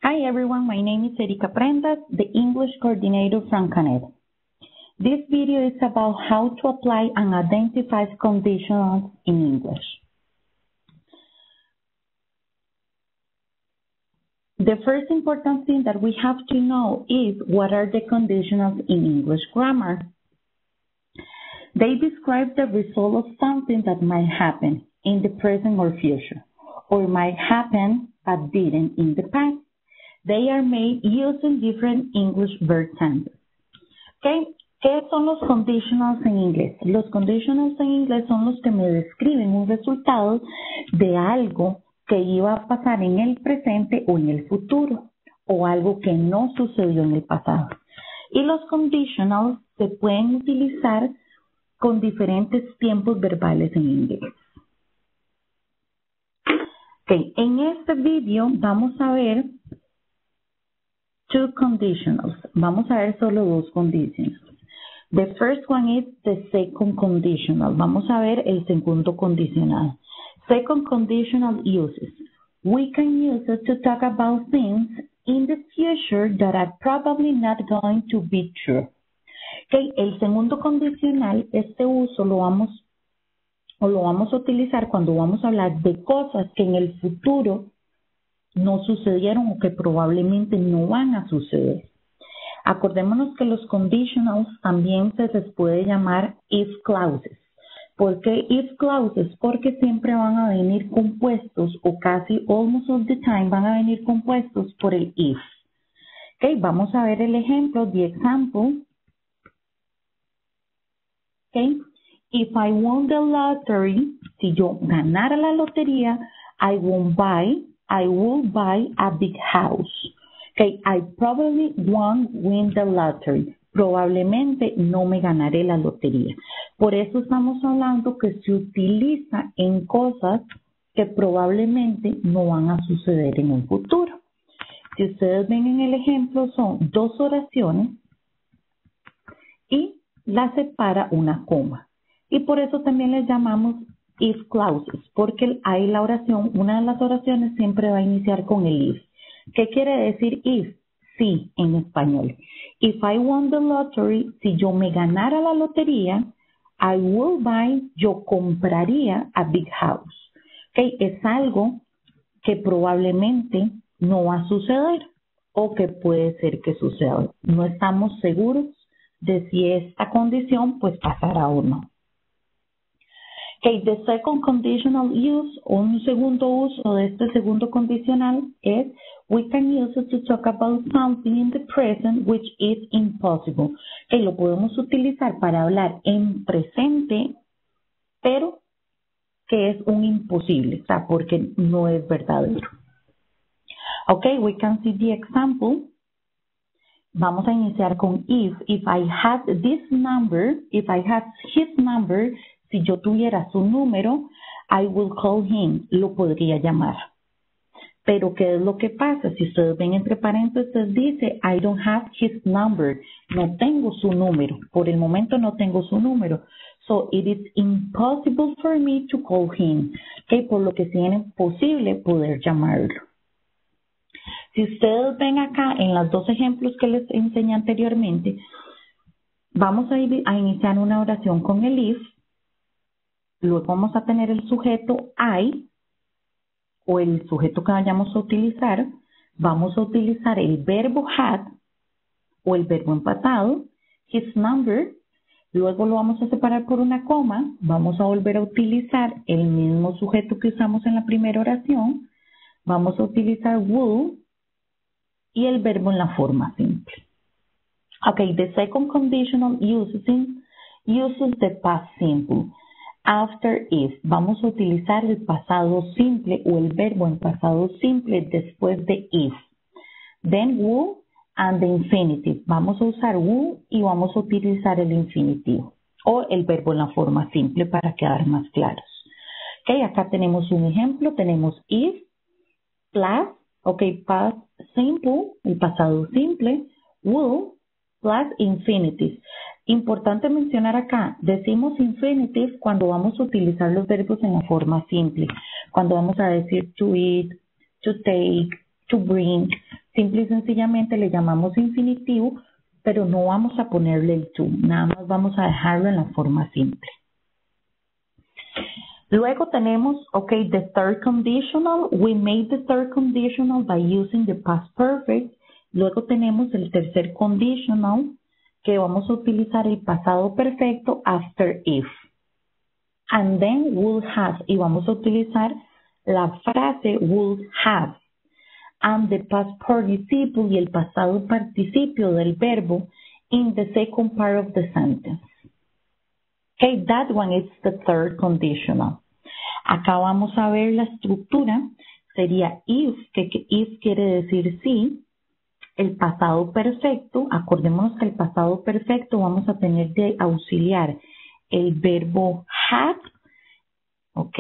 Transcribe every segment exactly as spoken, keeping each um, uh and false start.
Hi everyone, my name is Erika Prendas, the English coordinator from Canet. This video is about how to apply and identify conditionals in English. The first important thing that we have to know is what are the conditionals in English grammar. They describe the result of something that might happen in the present or future, or might happen but didn't in the past. They are made using different English verb tenses. Okay. ¿Qué son los conditionals en inglés? Los conditionals en inglés son los que me describen un resultado de algo que iba a pasar en el presente o en el futuro, o algo que no sucedió en el pasado. Y los conditionals se pueden utilizar con diferentes tiempos verbales en inglés. Okay. En este video vamos a ver two conditionals. Vamos a ver solo dos condiciones. The first one is the second conditional. Vamos a ver el segundo condicional. Second conditional uses. We can use it to talk about things in the future that are probably not going to be true. Okay. El segundo condicional, este uso lo vamos o lo vamos a utilizar cuando vamos a hablar de cosas que en el futuro no sucedieron o que probablemente no van a suceder. Acordémonos que los conditionals también se les puede llamar if clauses. ¿Por qué if clauses? Porque siempre van a venir compuestos, o casi almost all the time van a venir compuestos por el if. Okay, vamos a ver el ejemplo, the example. Okay, if I won the lottery, si yo ganara la lotería, I won't buy, I will buy a big house. Okay, I probably won't win the lottery. Probablemente no me ganaré la lotería. Por eso estamos hablando que se utiliza en cosas que probablemente no van a suceder en un futuro. Si ustedes ven en el ejemplo, son dos oraciones y las separa una coma. Y por eso también les llamamos if clauses, porque ahí la oración, una de las oraciones siempre va a iniciar con el if. ¿Qué quiere decir if? Sí, en español. If I won the lottery, si yo me ganara la lotería, I will buy, yo compraría a big house. Okay, es algo que probablemente no va a suceder o que puede ser que suceda. No estamos seguros de si esta condición pues pasará o no. Okay, the second conditional use, o un segundo uso de este segundo condicional es we can use it to talk about something in the present which is impossible. Okay, lo podemos utilizar para hablar en presente, pero que es un imposible, o sea, porque no es verdadero. Okay, we can see the example. Vamos a iniciar con if. If I had this number, if I had his number, si yo tuviera su número, I will call him, lo podría llamar. Pero ¿qué es lo que pasa? Si ustedes ven entre paréntesis dice, I don't have his number, no tengo su número, por el momento no tengo su número. So it is impossible for me to call him, okay, por lo que es imposible poder llamarlo. Si ustedes ven acá en los dos ejemplos que les enseñé anteriormente, vamos a, ir a iniciar una oración con el if. Luego vamos a tener el sujeto I, o el sujeto que vayamos a utilizar. Vamos a utilizar el verbo had, o el verbo en pasado, his number. Luego lo vamos a separar por una coma. Vamos a volver a utilizar el mismo sujeto que usamos en la primera oración. Vamos a utilizar will y el verbo en la forma simple. Okay, the second conditional uses, in, uses the past simple. After if, vamos a utilizar el pasado simple o el verbo en pasado simple después de if. Then will and the infinitive. Vamos a usar will y vamos a utilizar el infinitivo o el verbo en la forma simple para quedar más claros. Ok, acá tenemos un ejemplo. Tenemos if plus, ok, past simple, el pasado simple, will plus infinitive. Importante mencionar acá, decimos infinitive cuando vamos a utilizar los verbos en la forma simple. Cuando vamos a decir to eat, to take, to bring. Simple y sencillamente le llamamos infinitivo, pero no vamos a ponerle el to, nada más vamos a dejarlo en la forma simple. Luego tenemos, okay, the third conditional. We made the third conditional by using the past perfect. Luego tenemos el tercer conditional, que vamos a utilizar el pasado perfecto after if. And then would have, y vamos a utilizar la frase would have. And the past participle y el pasado participio del verbo in the second part of the sentence. Okay, that one is the third conditional. Acá vamos a ver la estructura. Sería if, que if quiere decir sí. El pasado perfecto, acordémonos que el pasado perfecto vamos a tener de auxiliar el verbo have, ¿ok?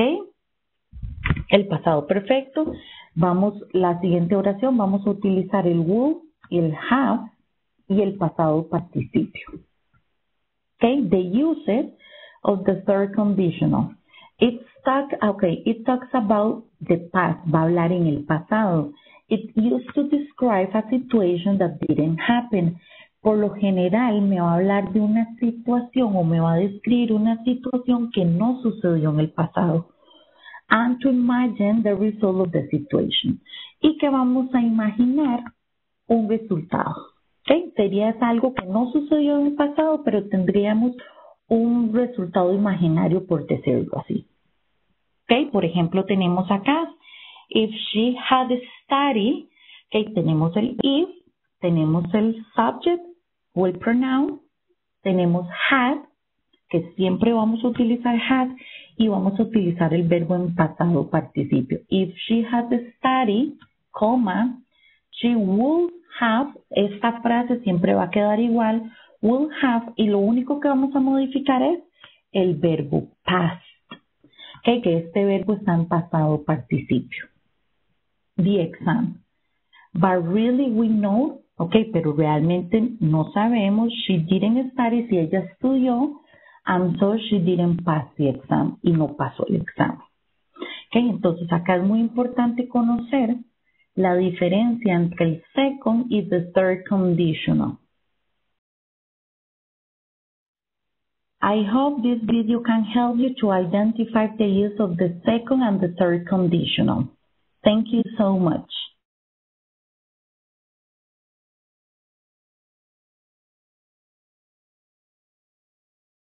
El pasado perfecto. Vamos, la siguiente oración, vamos a utilizar el would, el have y el pasado participio. Okay, the usage of the third conditional. It talk, okay, it talks about the past, va a hablar en el pasado. It used to describe a situation that didn't happen. Por lo general me va a hablar de una situación o me va a describir una situación que no sucedió en el pasado. And to imagine the result of the situation. Y que vamos a imaginar un resultado. ¿Okay? Sería algo que no sucedió en el pasado, pero tendríamos un resultado imaginario, por decirlo así. ¿Okay? Por ejemplo, tenemos acá, if she had studied, ¿okay? Tenemos el if, tenemos el subject o el pronoun, tenemos had, que siempre vamos a utilizar had, y vamos a utilizar el verbo en pasado participio. If she had studied, coma, she would have, esta frase siempre va a quedar igual, would have, y lo único que vamos a modificar es el verbo past, okay, que este verbo está en pasado participio. The exam. But really we know, okay, pero realmente no sabemos, she didn't study, si ella estudió, and so she didn't pass the exam, y no pasó el examen. Okay, entonces acá es muy importante conocer la diferencia entre el second y the third conditional. I hope this video can help you to identify the use of the second and the third conditional. Thank you so much.